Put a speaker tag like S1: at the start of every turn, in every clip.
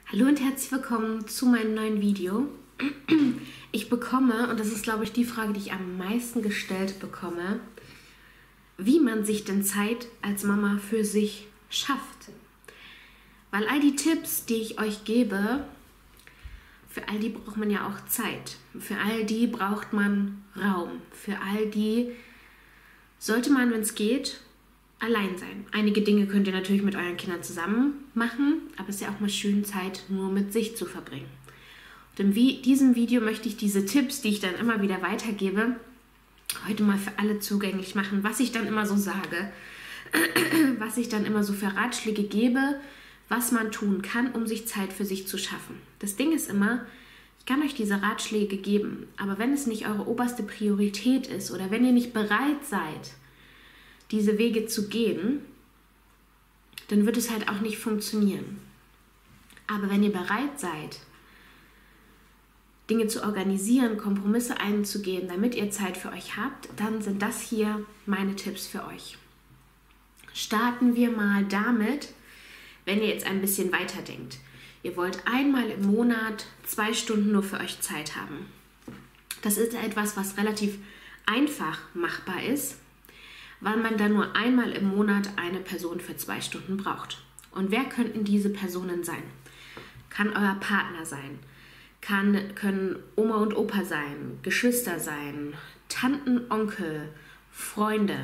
S1: Hallo und herzlich willkommen zu meinem neuen Video. Ich bekomme, und das ist glaube ich die Frage, die ich am meisten gestellt bekomme, wie man sich denn Zeit als Mama für sich schafft. Weil all die Tipps, die ich euch gebe, für all die braucht man ja auch Zeit. Für all die braucht man Raum. Für all die sollte man, wenn es geht, allein sein. Einige Dinge könnt ihr natürlich mit euren Kindern zusammen machen, aber es ist ja auch mal schön, Zeit nur mit sich zu verbringen. Und in diesem Video möchte ich diese Tipps, die ich dann immer wieder weitergebe, heute mal für alle zugänglich machen, was ich dann immer so sage, was ich dann immer so für Ratschläge gebe, was man tun kann, um sich Zeit für sich zu schaffen. Das Ding ist immer, ich kann euch diese Ratschläge geben, aber wenn es nicht eure oberste Priorität ist oder wenn ihr nicht bereit seid, diese Wege zu gehen, dann wird es halt auch nicht funktionieren. Aber wenn ihr bereit seid, Dinge zu organisieren, Kompromisse einzugehen, damit ihr Zeit für euch habt, dann sind das hier meine Tipps für euch. Starten wir mal damit, wenn ihr jetzt ein bisschen weiterdenkt. Ihr wollt einmal im Monat 2 Stunden nur für euch Zeit haben. Das ist etwas, was relativ einfach machbar ist, weil man dann nur einmal im Monat eine Person für 2 Stunden braucht. Und wer könnten diese Personen sein? Kann euer Partner sein, können Oma und Opa sein, Geschwister sein, Tanten, Onkel, Freunde.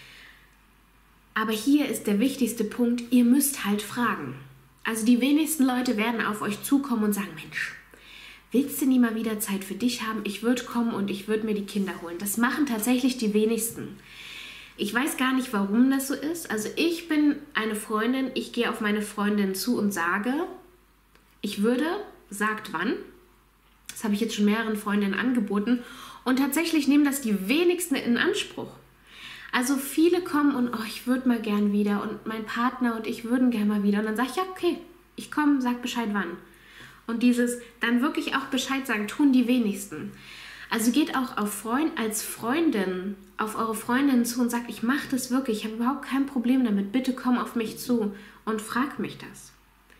S1: Aber hier ist der wichtigste Punkt, ihr müsst halt fragen. Also die wenigsten Leute werden auf euch zukommen und sagen, Mensch, willst du nie mal wieder Zeit für dich haben? Ich würde kommen und ich würde mir die Kinder holen. Das machen tatsächlich die wenigsten. Ich weiß gar nicht, warum das so ist. Also ich bin eine Freundin, ich gehe auf meine Freundin zu und sage, ich würde, sagt wann. Das habe ich jetzt schon mehreren Freundinnen angeboten. Und tatsächlich nehmen das die wenigsten in Anspruch. Also viele kommen und ich würde mal gern wieder und mein Partner und ich würden gern mal wieder. Und dann sage ich, ja okay, ich komme, sag Bescheid wann. Und dieses dann wirklich auch Bescheid sagen, tun die wenigsten. Also geht auch als Freundin auf eure Freundin zu und sagt, ich mache das wirklich, ich habe überhaupt kein Problem damit, bitte komm auf mich zu und frag mich das.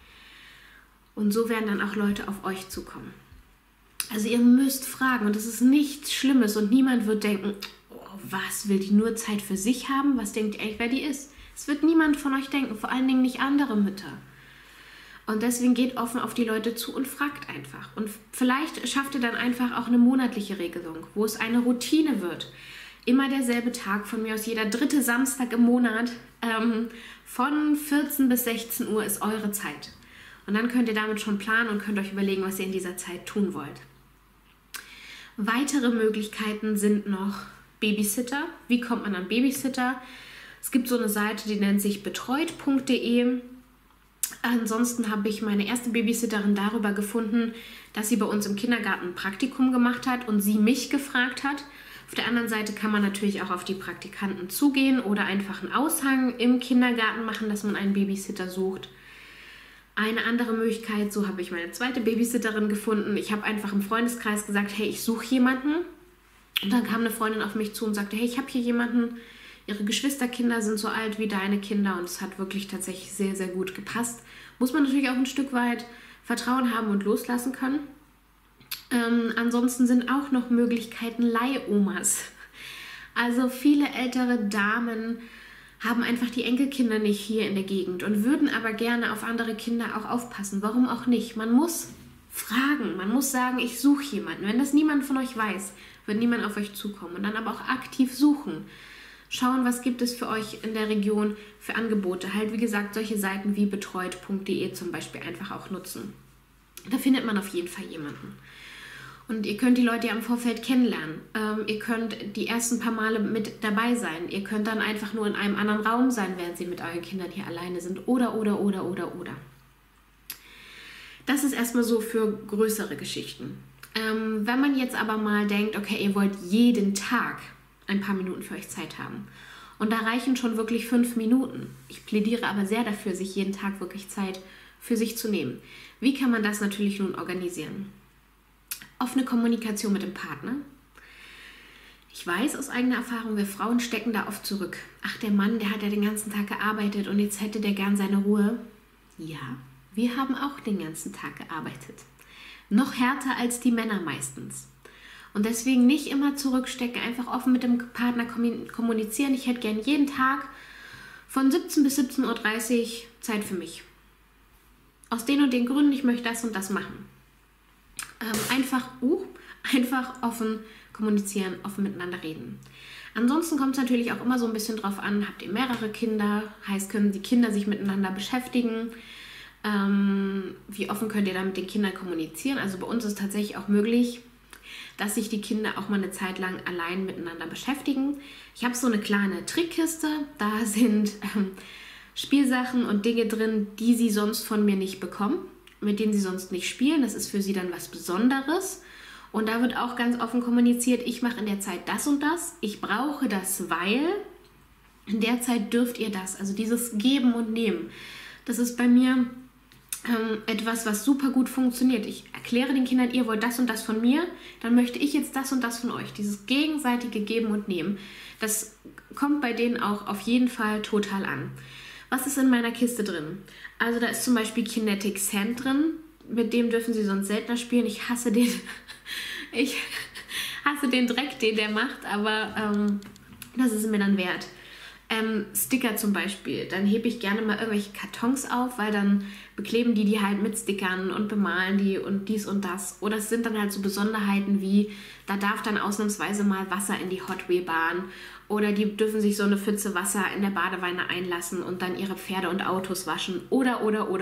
S1: Und so werden dann auch Leute auf euch zukommen. Also ihr müsst fragen und das ist nichts Schlimmes und niemand wird denken, oh, was, will die nur Zeit für sich haben? Was denkt ihr echt, wer die ist? Es wird niemand von euch denken, vor allen Dingen nicht andere Mütter. Und deswegen geht offen auf die Leute zu und fragt einfach. Und vielleicht schafft ihr dann einfach auch eine monatliche Regelung, wo es eine Routine wird. Immer derselbe Tag, von mir aus jeder 3. Samstag im Monat, von 14 bis 16 Uhr ist eure Zeit. Und dann könnt ihr damit schon planen und könnt euch überlegen, was ihr in dieser Zeit tun wollt. Weitere Möglichkeiten sind noch Babysitter. Wie kommt man an Babysitter? Es gibt so eine Seite, die nennt sich betreut.de. Ansonsten habe ich meine erste Babysitterin darüber gefunden, dass sie bei uns im Kindergarten ein Praktikum gemacht hat und sie mich gefragt hat. Auf der anderen Seite kann man natürlich auch auf die Praktikanten zugehen oder einfach einen Aushang im Kindergarten machen, dass man einen Babysitter sucht. Eine andere Möglichkeit, so habe ich meine zweite Babysitterin gefunden. Ich habe einfach im Freundeskreis gesagt, hey, ich suche jemanden. Und dann kam eine Freundin auf mich zu und sagte, hey, ich habe hier jemanden, ihre Geschwisterkinder sind so alt wie deine Kinder und es hat wirklich tatsächlich sehr, sehr gut gepasst. Muss man natürlich auch ein Stück weit Vertrauen haben und loslassen können. Ansonsten sind auch noch Möglichkeiten Leihomas. Also viele ältere Damen haben einfach die Enkelkinder nicht hier in der Gegend und würden aber gerne auf andere Kinder auch aufpassen. Warum auch nicht? Man muss fragen, man muss sagen, ich suche jemanden. Wenn das niemand von euch weiß, wird niemand auf euch zukommen. Und dann aber auch aktiv suchen. Schauen, was gibt es für euch in der Region für Angebote. Halt, wie gesagt, solche Seiten wie betreut.de zum Beispiel einfach auch nutzen. Da findet man auf jeden Fall jemanden. Und ihr könnt die Leute ja im Vorfeld kennenlernen. Ihr könnt die ersten paar Male mit dabei sein. Ihr könnt dann einfach nur in einem anderen Raum sein, während sie mit euren Kindern hier alleine sind. Oder. Das ist erstmal so für größere Geschichten. Wenn man jetzt aber mal denkt, okay, ihr wollt jeden Tag ein paar Minuten für euch Zeit haben. Und da reichen schon wirklich 5 Minuten. Ich plädiere aber sehr dafür, sich jeden Tag wirklich Zeit für sich zu nehmen. Wie kann man das natürlich nun organisieren? Offene Kommunikation mit dem Partner. Ich weiß aus eigener Erfahrung, wir Frauen stecken da oft zurück. Ach, der Mann, der hat ja den ganzen Tag gearbeitet und jetzt hätte der gern seine Ruhe. Ja, Wir haben auch den ganzen Tag gearbeitet. Noch härter als die Männer meistens. Und deswegen nicht immer zurückstecken, einfach offen mit dem Partner kommunizieren. Ich hätte gern jeden Tag von 17 bis 17:30 Uhr Zeit für mich. Aus den und den Gründen, ich möchte das und das machen. Einfach offen kommunizieren, offen miteinander reden. Ansonsten kommt es natürlich auch immer so ein bisschen drauf an, habt ihr mehrere Kinder, heißt, können die Kinder sich miteinander beschäftigen, wie offen könnt ihr da mit den Kindern kommunizieren. Also bei uns ist tatsächlich auch möglich, dass sich die Kinder auch mal eine Zeit lang allein miteinander beschäftigen. Ich habe so eine kleine Trickkiste, da sind Spielsachen und Dinge drin, die sie sonst von mir nicht bekommen, mit denen sie sonst nicht spielen. Das ist für sie dann was Besonderes. Und da wird auch ganz offen kommuniziert, ich mache in der Zeit das und das, ich brauche das, weil in der Zeit dürft ihr das. Also dieses Geben und Nehmen, das ist bei mir etwas, was super gut funktioniert. Ich erkläre den Kindern, ihr wollt das und das von mir, dann möchte ich jetzt das und das von euch. Dieses gegenseitige Geben und Nehmen, das kommt bei denen auch auf jeden Fall total an. Was ist in meiner Kiste drin? Also da ist zum Beispiel Kinetic Sand drin, mit dem dürfen sie sonst seltener spielen. Ich hasse den Dreck, den der macht, aber das ist mir dann wert. Sticker zum Beispiel, dann hebe ich gerne mal irgendwelche Kartons auf, weil dann bekleben die halt mit Stickern und bemalen die und dies und das. Oder es sind dann halt so Besonderheiten wie, da darf dann ausnahmsweise mal Wasser in die Hot Wheel Bahn oder die dürfen sich so eine Pfütze Wasser in der Badewanne einlassen und dann ihre Pferde und Autos waschen oder.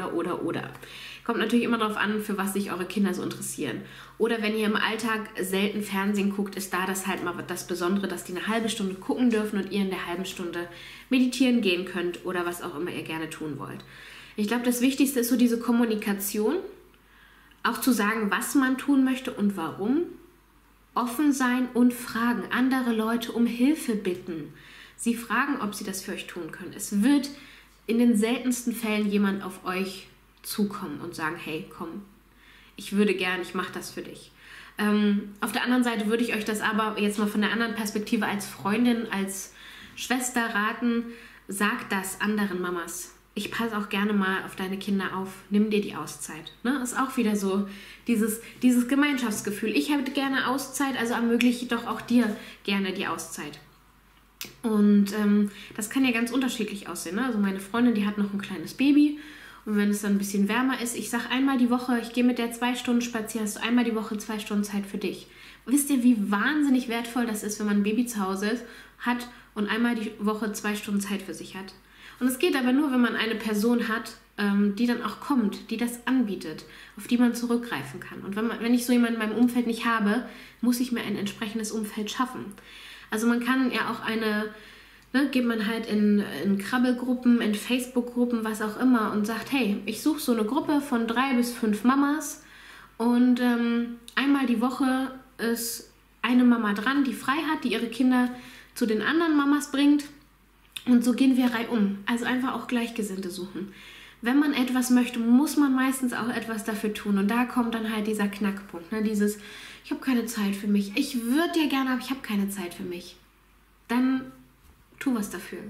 S1: Kommt natürlich immer darauf an, für was sich eure Kinder so interessieren. Oder wenn ihr im Alltag selten Fernsehen guckt, ist da das halt mal das Besondere, dass die eine halbe Stunde gucken dürfen und ihr in der halben Stunde meditieren gehen könnt oder was auch immer ihr gerne tun wollt. Ich glaube, das Wichtigste ist so diese Kommunikation, auch zu sagen, was man tun möchte und warum. Offen sein und fragen, andere Leute um Hilfe bitten. Sie fragen, ob sie das für euch tun können. Es wird in den seltensten Fällen jemand auf euch zukommen und sagen, hey, komm, ich mache das für dich. Auf der anderen Seite würde ich euch das aber jetzt mal von der anderen Perspektive als Freundin, als Schwester raten, sagt das anderen Mamas. Ich passe auch gerne mal auf deine Kinder auf, nimm dir die Auszeit. Ne? Ist auch wieder so dieses Gemeinschaftsgefühl. Ich hätte gerne Auszeit, also ermögliche doch auch dir gerne die Auszeit. Und das kann ja ganz unterschiedlich aussehen. Ne? Also meine Freundin, die hat noch ein kleines Baby. Und wenn es dann ein bisschen wärmer ist, ich sage einmal die Woche, ich gehe mit der 2 Stunden spazieren, hast du einmal die Woche 2 Stunden Zeit für dich. Wisst ihr, wie wahnsinnig wertvoll das ist, wenn man ein Baby zu Hause hat und einmal die Woche 2 Stunden Zeit für sich hat? Und es geht aber nur, wenn man eine Person hat, die dann auch kommt, die das anbietet, auf die man zurückgreifen kann. Und wenn ich so jemanden in meinem Umfeld nicht habe, muss ich mir ein entsprechendes Umfeld schaffen. Also man kann ja auch geht man halt in Krabbelgruppen, in Facebook-Gruppen, was auch immer und sagt, hey, ich suche so eine Gruppe von 3 bis 5 Mamas und einmal die Woche ist eine Mama dran, die frei hat, die ihre Kinder zu den anderen Mamas bringt und so gehen wir reihum. Also einfach auch Gleichgesinnte suchen. Wenn man etwas möchte, muss man meistens auch etwas dafür tun und da kommt dann halt dieser Knackpunkt, ne? Dieses, ich habe keine Zeit für mich, ich würde ja gerne, aber ich habe keine Zeit für mich. Dann tu was dafür.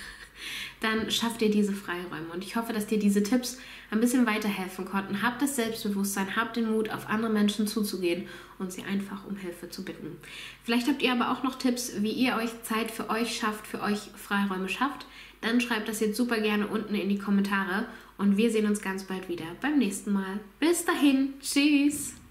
S1: Dann schaff dir diese Freiräume. Und ich hoffe, dass dir diese Tipps ein bisschen weiterhelfen konnten. Habt das Selbstbewusstsein, habt den Mut, auf andere Menschen zuzugehen und sie einfach um Hilfe zu bitten. Vielleicht habt ihr aber auch noch Tipps, wie ihr euch Zeit für euch schafft, für euch Freiräume schafft. Dann schreibt das jetzt super gerne unten in die Kommentare. Und wir sehen uns ganz bald wieder beim nächsten Mal. Bis dahin. Tschüss.